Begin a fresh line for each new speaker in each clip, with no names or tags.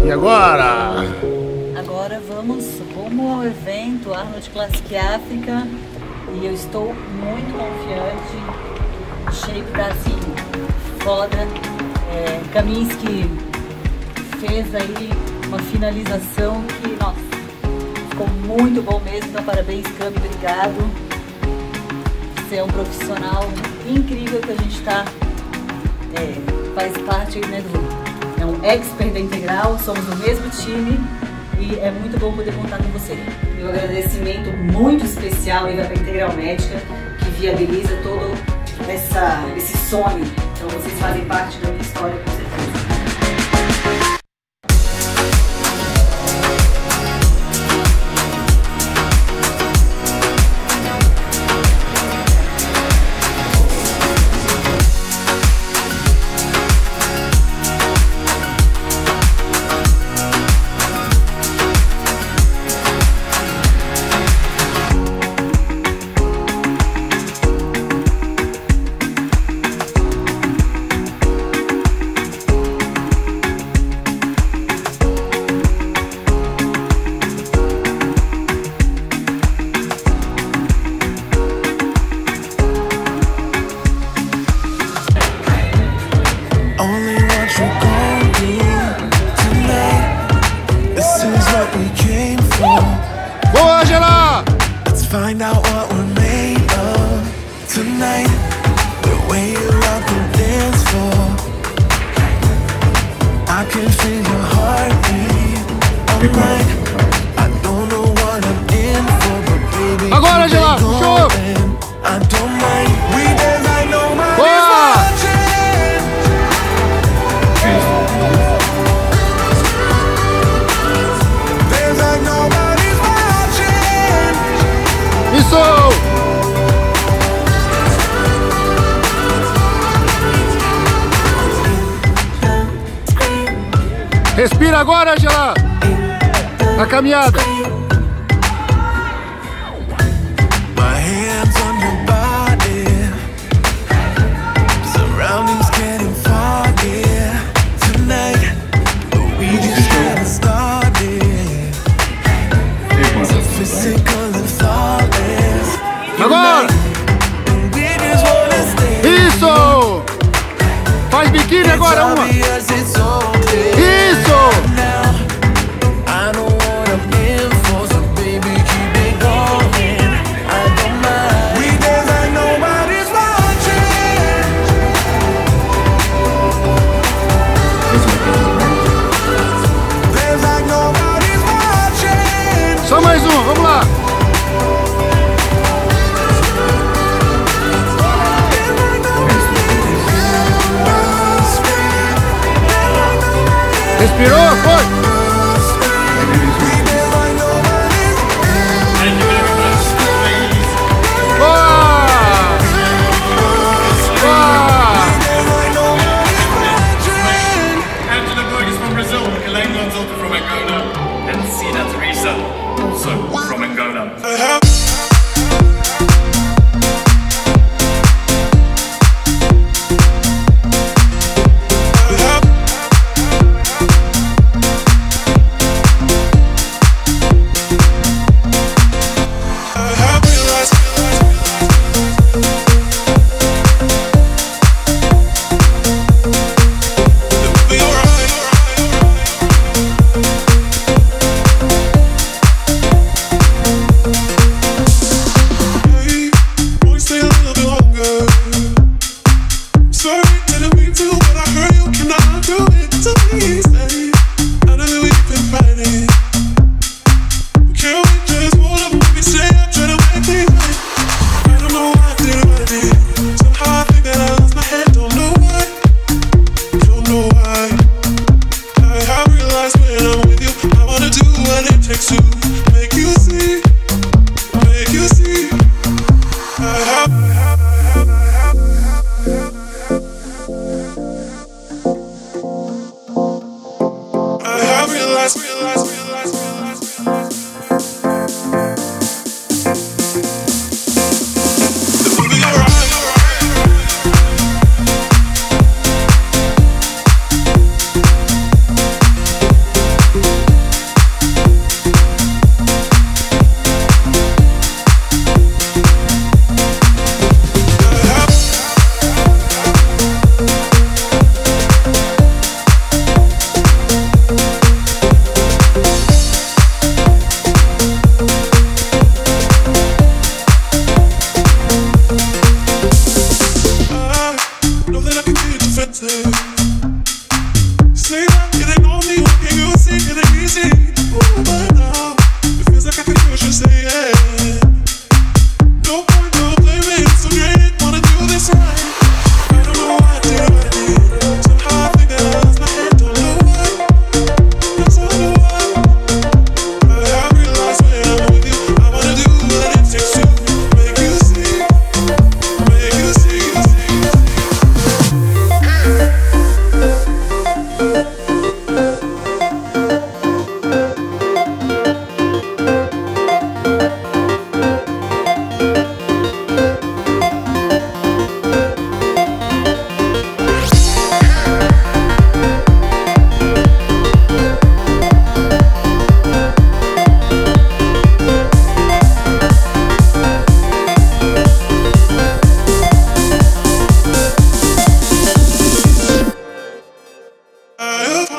E agora?
Agora vamos rumo ao evento Arnold Classic África e eu estou muito confiante. O shape tá assim, foda. Kaminsky fez aí uma finalização que, nossa, ficou muito bom mesmo. Então parabéns, Cami, obrigado. Você é um profissional incrível que a gente faz parte, né, é um expert da Integral, somos do mesmo time e é muito bom poder contar com você. Meu agradecimento muito especial aí para a Integral Médica, que viabiliza todo esse sonho. Então vocês fazem parte da minha história, com certeza.
Boa, Angela!
Let's find out what we're made of tonight. The way you rock the dance floor, I can feel your heartbeat all night. I don't know what I'm in for, but baby,
agora, Angela! Show!
I don't mind. We dance like nobody's
boa!
watching. Dance like nobody's watching.
Isso! Respira agora, Angela! Na caminhada!
My hands on your body, surroundings getting foggy tonight, but we just getting started. So physical and flawless.
Agora!
And we just wanna stay.
Isso! Faz biquíni agora, uma!
Obvious it's all clear
Isso!
now. I know what I'm in for, so baby keep it going. I don't mind. We dance like nobody's watching. Dance like nobody's watching.
Só mais uma, vamos lá! Respirou? Foi!
Angela Borges from Brazil, Elaine Gonzalez from Angola, and Sina Teresa, also from Angola.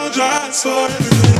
apologize for everything.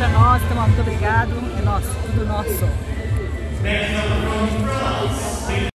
pra nós, então muito obrigado, é nosso, tudo nosso.